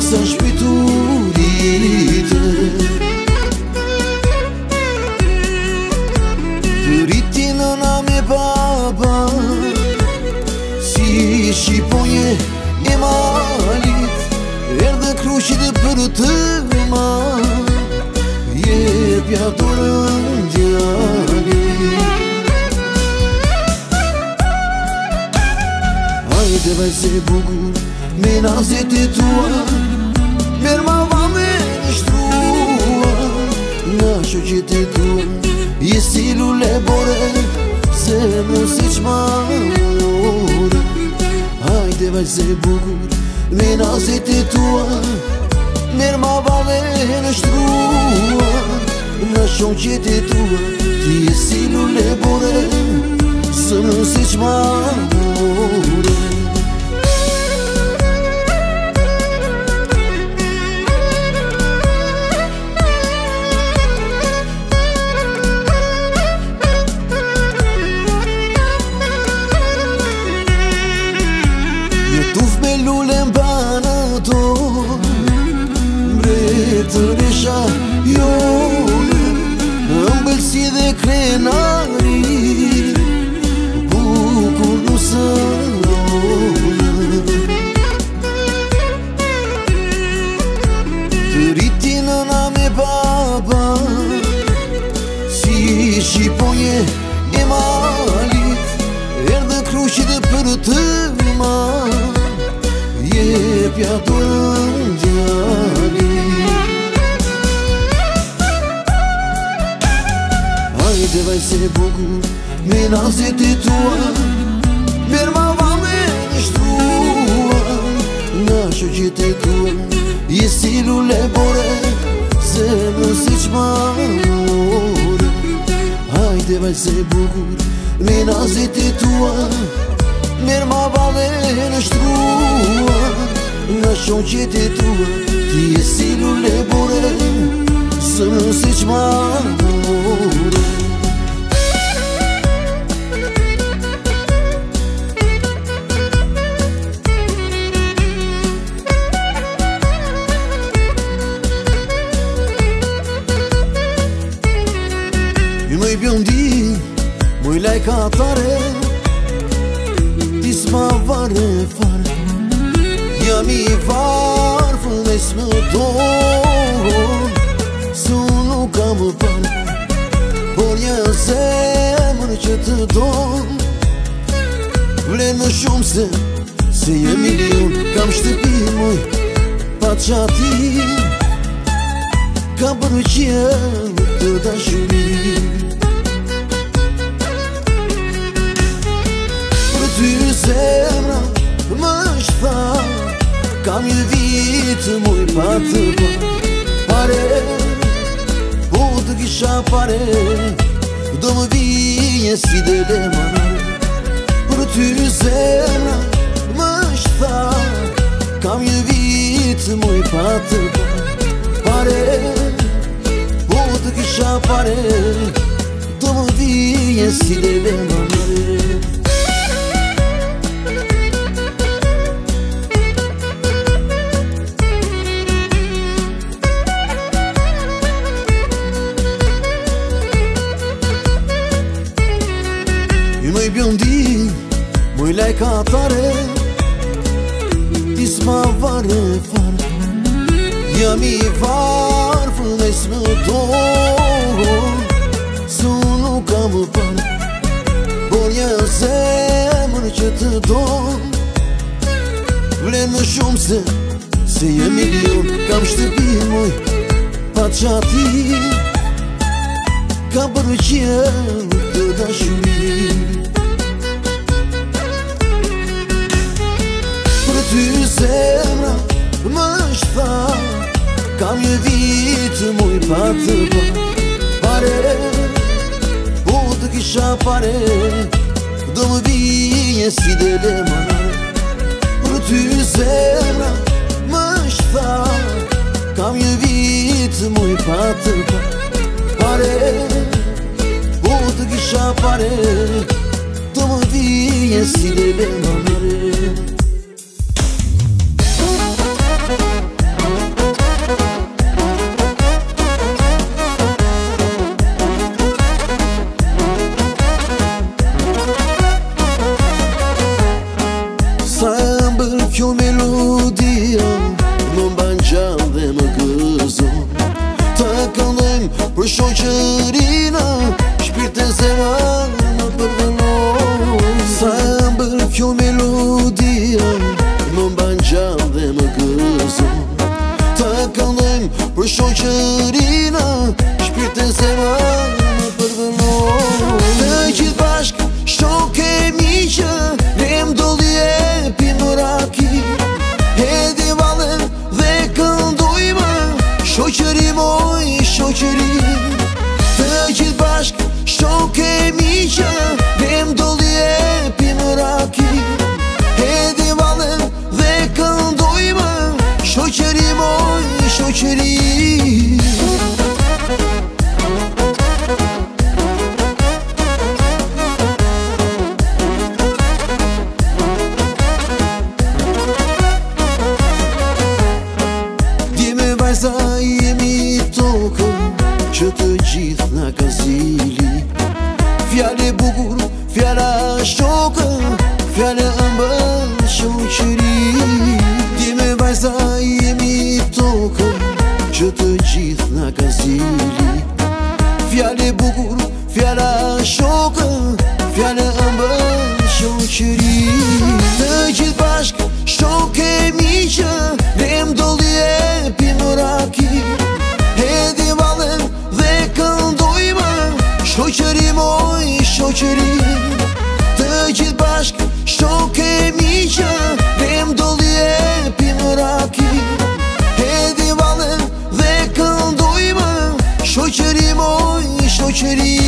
sa shpiturit Të riti nëna me baba Si shqiponje e malit Erdhe kruqit për të ma Jepja dorën djalit Hajde vajze bukur me nazet e tua Merë ma vame në shtrua Nga shoqet e tua Jesi lule bore Se mu si qmarore Hajde vajze bukur me nazet e tua Merë ma vame në shtrua Nga shoqet e tua Jesi lule bore Se mu si qmarore Tuf me lullën banë to Mbretër e shajone Ëmbëlsi dhe krenari Bukur nusërone Të riti nëna me baba Si shqiponje e malit Erdhe kruqit për të ma Jepja dorën djalit Hajde vajze bukur me nazet e tua Merë ma vame në shtrua Nga shoqet e tua Jesi lule bore Se më si qmarore Hajde vajze bukur me nazet e tua Merë ma vame në shtrua Nga shoqet e tua Ti jesi lule bore Së më si qmarore Ju mëj bjondi Mëj lajkatare S'ma vare fare Jam i varfë dhe s'më dorë Se unë nuk kam pare Por një zemër që të dorë Vlen më shumë se një milion Kam shtëpi moj pa qati Kam përqen të dashuri Ty zemra më shta Kam një vitë muj pa të pare Po të kisha pare Do më vije si dele manare Për ty zemra më shta Kam një vitë muj pa të pare Po të kisha pare Do më vije si dele manare Mëj bjondi, mëj lajkatare Ti s'ma vare fare Jam i varfë dhe s'më dorë Se unë nuk kam pare Por një zemër që të dorë Vlen më shumë se një milion Kam shtëpi moj pa qati Kam përqen të dashuri Ty zemra më shta Kam një vitë muj pa të pare Po të kisha pare Do më vije si dele manare Për ty zemra më shta Kam një vitë muj pa të pare Po të kisha pare Do më vije si dele manare për shoqërina, shpirtin se më përdënon. Sa bërë kjo melodia, më mban gjallë dhe më gëzon. Ta këndojmë për shoqërina, shpirtin se më përdënon. Të gjithë bashk, shok e miqë, ne m'dolli e pimë raki, hedhi valën dhe këndojmë, shoqëri moj, shoqëri. Të gjithë bashk, shok e miqë, ne m'dolli e pimë raki, hedhi valën dhe këndojmë, shoqëri moj, shoqëri. Vajza jemi tokën që të gjithë na ka zili. Fjale bukur, fjala shokën, fjale ëmbël shoqëri. Djeme vajza jemi tokën që të gjithë na ka zili. Fjale bukur, fjala shokën, fjale ëmbël shoqëri. Të gjithë bashk, shok e miqë, ne m'dolli e pimë raki, hedhi valën dhe këndojmë, shoqëri moj, shoqëri. Të gjithë bashk, shok e miqë, ne m'dolli e pimë raki, hedhi valën dhe këndojmë, shoqëri moj, shoqëri.